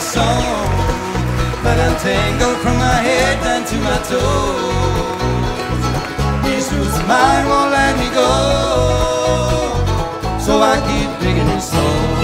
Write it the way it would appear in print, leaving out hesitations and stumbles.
song, but I'm tangled from my head down to my toes. These roots of mine won't let me go, so I keep digging his soul.